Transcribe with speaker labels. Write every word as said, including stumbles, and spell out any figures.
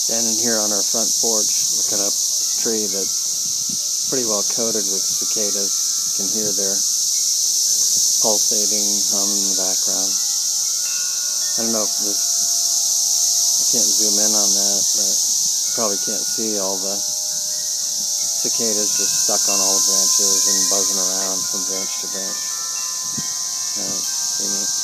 Speaker 1: Standing here on our front porch, looking up this tree that's pretty well coated with cicadas. You can hear their pulsating hum in the background. I don't know if this, I can't zoom in on that, but you probably can't see all the cicadas just stuck on all the branches and buzzing around from branch to branch. Uh, it's pretty neat.